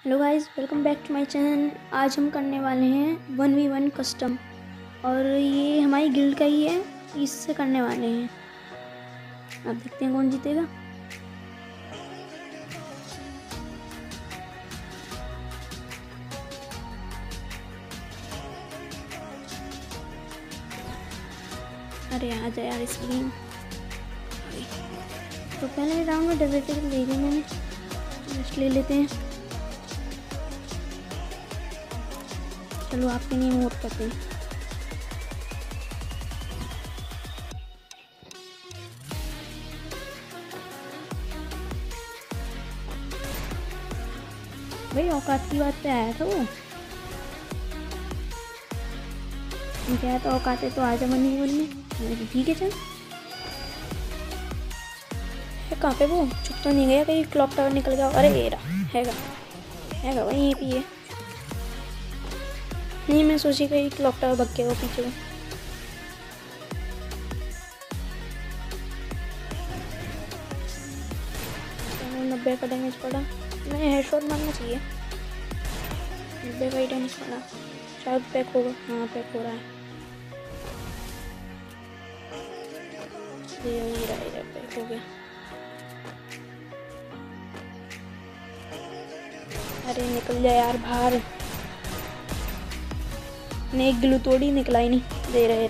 Hello guys, welcome back to my channel. आज हम करने वाले हैं 1v1 कस्टम और ये हमारी गिल्ड का ही है, इससे करने वाले हैं। अब देखते हैं कौन जीतेगा। अरे आ जाए यार स्क्रीन। तो पहले राउंड में डेजर्ट ले ली मैंने, रेस्ट ले लेते हैं। चलो आपके लिए मोड करते हैं। भाई औकात की बात पे आया था वो, क्या तो औकात है तो आजा बनी बोलने। ठीक है चल। कहाँ पे वो चुप तो नहीं गया, कहीं क्लॉक टावर निकल गया। अरे ये रहा, हैगा वही यहीं पे है। नहीं मैं सोची कहीं क्लॉक टावर भग गया वो पीछे को। तो 90 का डैमेज पड़ा, मैं हेडशॉट मारना चाहिए। 90 का ही डैमेज पड़ा, शायद पैक होगा। हाँ पैक हो रहा है, ये रहा पैक हो गया। अरे निकल जाए यार बाहर, ने एक ग्लू तोड़ी, निकला ही नहीं। दे रहे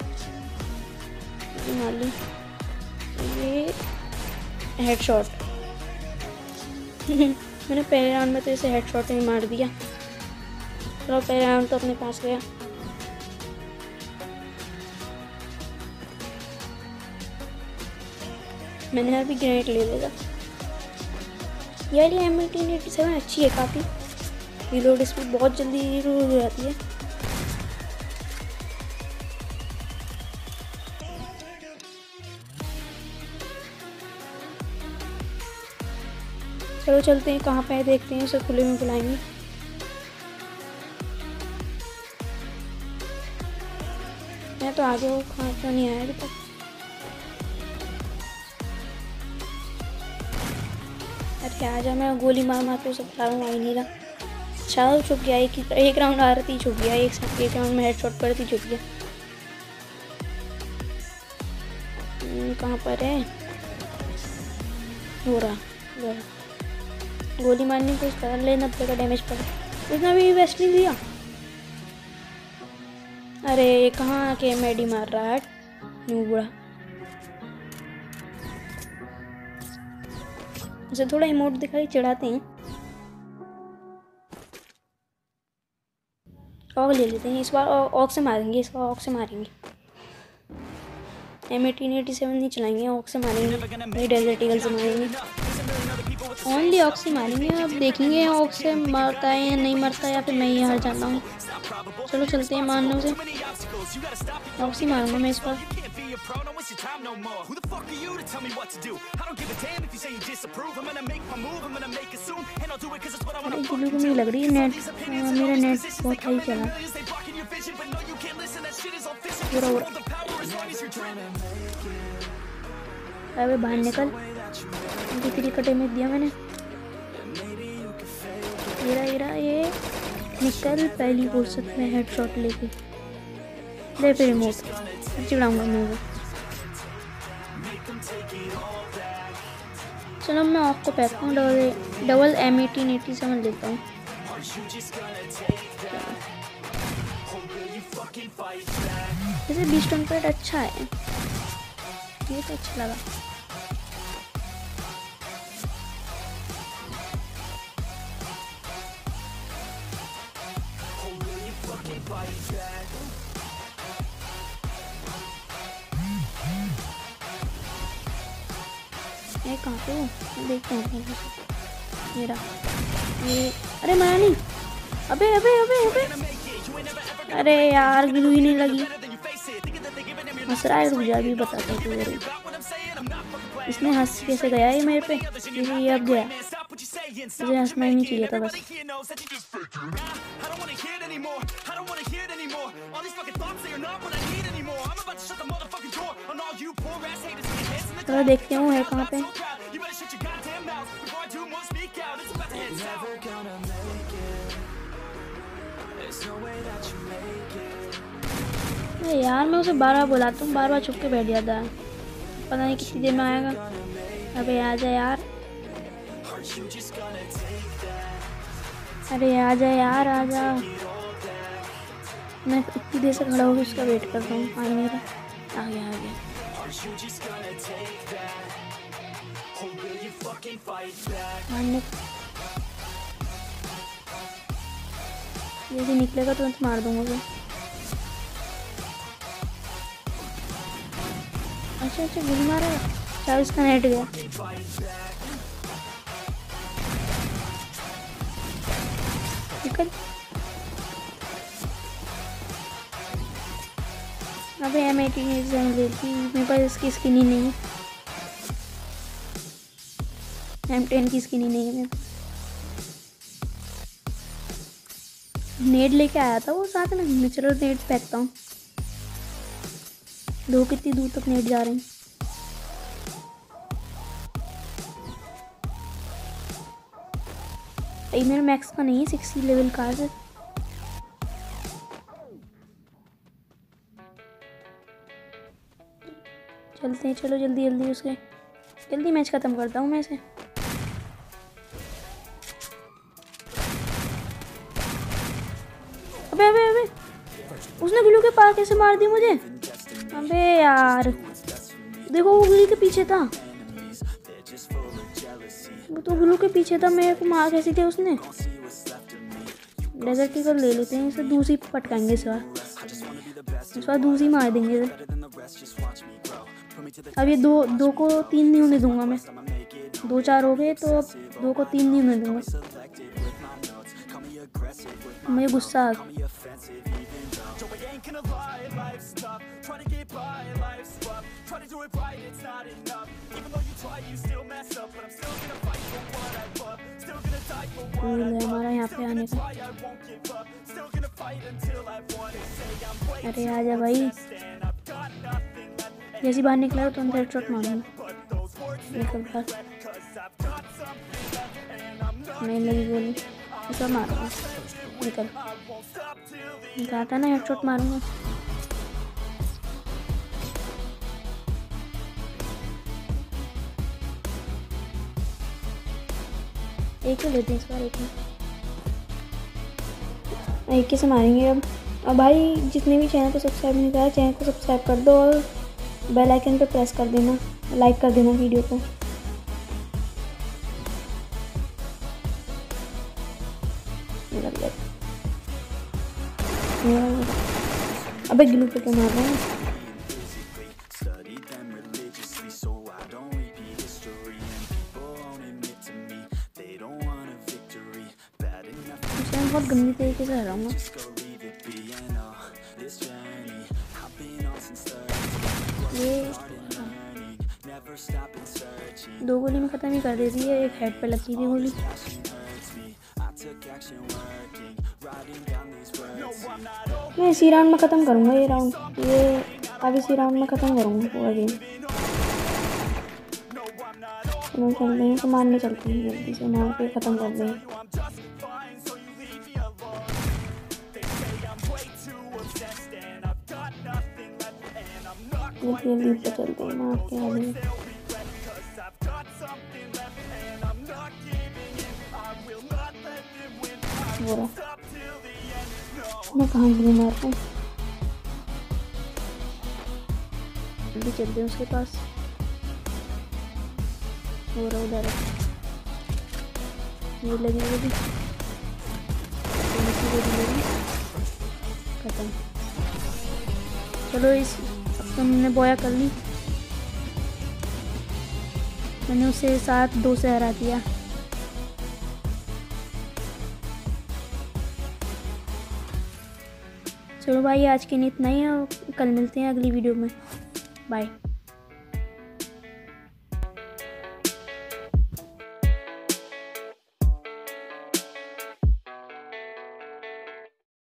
मार ली, ये हेडशॉट। मैंने पहले राउंड में तो इसे हेडशॉट ही मार दिया। चलो पहले राउंड तो अपने पास गया। मैंने अभी ग्रेनेड ले लिया यार। ये M1887 अच्छी है काफ़ी, रीलोड स्पीड बहुत जल्दी रीलोड हो जाती है। चलो चलते हैं, कहाँ पे है देखते हैं, उसे खुले में बुलाएंगे। मैं तो आगे वो कहाँ तो नहीं आया अभी तक। अरे आजा, मैं गोली मार मार के उसे बुला रहा हूँ, आ ही नहीं रहा। शायद छुप गया, एक राउंड आ रही थी छुप गया, एक राउंड में हेडशॉट पर थी छुप गया। कहाँ पर है हो रहा, गोली मारने की कोशिश कर ले। 90 का डैमेज पड़ा, उसने भी वेस्ट नहीं दिया। अरे कहाँ के मेडी मार रहा है नूबड़ा। उसे थोड़ा इमोट दिखाई चिढ़ाते हैं। ऑग ले लेते हैं इस बार, ऑग से मारेंगे इस बार, ऑग से मारेंगे। M1887 नहीं चलाएंगे, ऑग से मारेंगे, डेजर्ट ईगल से मारेंगे। ओनली ऑग से मारेंगे। अब देखेंगे ऑग से मरता है या नहीं मरता, या फिर मैं ही हार जाता हूँ। चलो चलते हैं मारने से, ऑग से मारूंगा मैं इस बार। गुल्लू को नहीं लग रही नेट, मेरा नेट बहुत हाई चला पूरा। अबे बाहर निकल, कितनी कटे में दिया मैंने। ये निकल, पहली फुर्सत में हेडशॉट लेके दे फिर रिमोट चिढ़ाऊंगा मैं वो। चलो मैं आपको पैक हूँ, डबल M1887 लेता हूँ। जैसे 20 टन पेट अच्छा है, ये तो अच्छा लगा। ये कहाँ पे हो देखते हैं। ये रहा, ये अरे मारा नहीं। अबे अबे अबे अबे, अरे यार गिलू ही नहीं लगी। हंस रहा है, रुक जा अभी बताता हूँ तुझे। इसने हंस कैसे गया ये मेरे पे, ये अब गया। मुझे हंसना ही नहीं चाहिए था बस। चलो देखते हूँ है कहाँ पे। अरे यार मैं उसे बार बार बुलाता हूँ, बार बार छुप के बैठ जाता है, पता नहीं कितनी देर में आएगा। अबे आजा यार, अरे आजा यार आजा। मैं इतनी देर से खड़ा होकर उसका वेट कर रहा हूँ, आ नहीं रहा। आ गया आ गया। मारने यदि निकलेगा तो तुरंत मार दूंगा उसे। अच्छा अच्छा गोली मारा, शायद उसका नेट गया। निकल। अबे M18 एग्जाम लेती, मेरे पास इसकी स्किन ही नहीं है, M10 की स्किन ही नहीं है मेरे पास। नेट लेके आया था वो साथ में, चलो नेट फेंकता हूँ। दो कितनी दूर तक नेट जा रहे हैं। मेरा मैक्स का नहीं है, 60 लेवल का है। चलते हैं, चलो जल्दी जल्दी उसके जल्दी मैच ख़त्म करता हूँ मैं इसे। अबे अबे अबे उसने ग्लू के पार कैसे मार दी मुझे। अबे यार देखो वो ग्लू के पीछे था, वो तो ग्लू के पीछे था, मेरे को मार कैसी थी उसने। डेजर्ट ईगल ले लेते हैं, इसे दूसरी पटकाएंगे इस बार दूसरी मार देंगे इसे। अब ये दो को 3 नहीं होने दूंगा मैं, 2-4 हो गए तो अब 2 को 3 नहीं होने दूंगा। मुझे गुस्सा आ गया। हमारा यहाँ पे आने का। अरे आजा भाई, जैसी बाहर निकला तो अंदर हेडशॉट मारूंगा। निकल बाहर, नहीं लगी गोली, इसे मारूंगा। निकल, निकलता ना हेडशॉट मारूंगा। एक ही लेते हैं इस बार, एक ही से मारेंगे अब भाई जितने भी चैनल को सब्सक्राइब नहीं करा, चैनल को सब्सक्राइब कर दो और बेल आइकन पे प्रेस कर देना, लाइक कर देना वीडियो को। अबे ग्लू पे मार रहा है। बहुत गंदी तरीके से हराऊंगा। ये 2 गोली में ख़त्म ही कर देती है, एक हेड पे लगती थी गोली। मैं इसी राउंड में ख़त्म करूँगा ये राउंड, ये अब इसी राउंड में ख़त्म करूँगा पूरा गेम। चलो चलते हैं, तो मारने चलते हैं, जल्दी से मार के ख़त्म कर दें। जल्दी पे चलते हैं, मार के आ गए। मैं कहाँ भी मारता हूँ, जल्दी चलते हैं उसके पास। हो रहा उधर ये लगी खत्म। चलो इस हमने बोया कर ली, मैंने उसे 7-2 से हरा दिया। चलो भाई आज के लिए इतना ही है, कल मिलते हैं अगली वीडियो में। बाय।